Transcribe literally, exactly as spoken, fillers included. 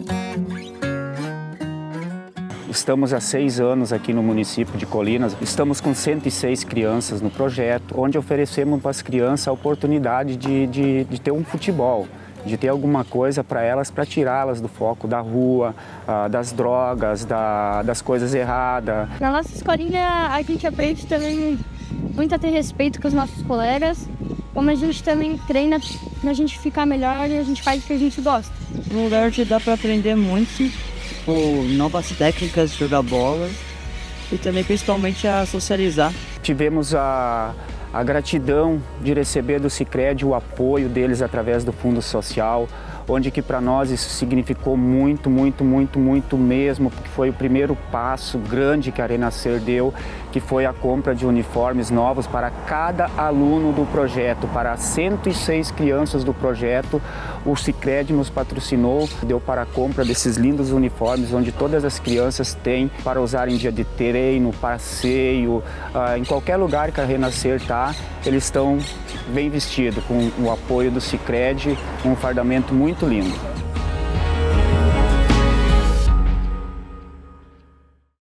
Estamos há seis anos aqui no município de Colinas. Estamos com cento e seis crianças no projeto, onde oferecemos para as crianças a oportunidade de, de, de ter um futebol, de ter alguma coisa para elas, para tirá-las do foco da rua, das drogas, da, das coisas erradas. Na nossa escolinha, a gente aprende também muito a ter respeito com os nossos colegas, como a gente também treina para a gente ficar melhor e a gente faz o que a gente gosta. Um lugar onde dá para aprender muito, com novas técnicas de jogar bola e também principalmente a socializar. Tivemos a, a gratidão de receber do Sicredi o apoio deles através do Fundo Social, onde que para nós isso significou muito, muito, muito, muito mesmo, porque foi o primeiro passo grande que a Renascer deu, que foi a compra de uniformes novos para cada aluno do projeto, para cento e seis crianças do projeto. O Sicredi nos patrocinou, deu para a compra desses lindos uniformes, onde todas as crianças têm para usar em dia de treino, passeio, uh, em qualquer lugar que a Renascer está, eles estão bem vestidos, com o apoio do Sicredi, um fardamento muito lindo.